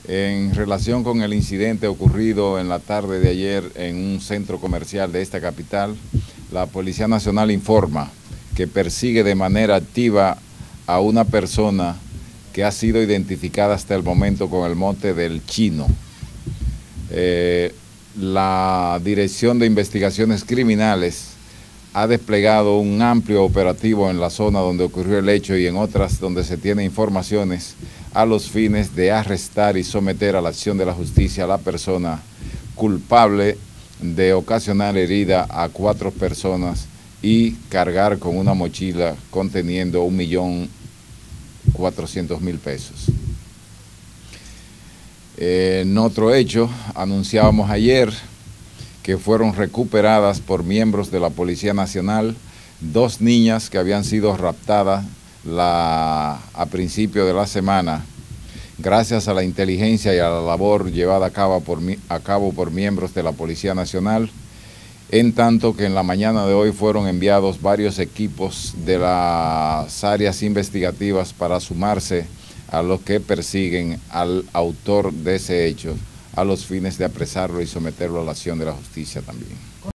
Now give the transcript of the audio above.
En relación con el incidente ocurrido en la tarde de ayer en un centro comercial de esta capital, la Policía Nacional informa que persigue de manera activa a una persona que ha sido identificada hasta el momento con el mote del Chino. La Dirección de Investigaciones Criminales ha desplegado un amplio operativo en la zona donde ocurrió el hecho y en otras donde se tiene informaciones a los fines de arrestar y someter a la acción de la justicia a la persona culpable de ocasionar herida a 4 personas y cargar con una mochila conteniendo 1.400.000 pesos. En otro hecho, anunciábamos ayer que fueron recuperadas por miembros de la Policía Nacional 2 niñas que habían sido raptadas a principio de la semana, gracias a la inteligencia y a la labor llevada a cabo por miembros de la Policía Nacional, en tanto que en la mañana de hoy fueron enviados varios equipos de las áreas investigativas para sumarse a los que persiguen al autor de ese hecho, a los fines de apresarlo y someterlo a la acción de la justicia también.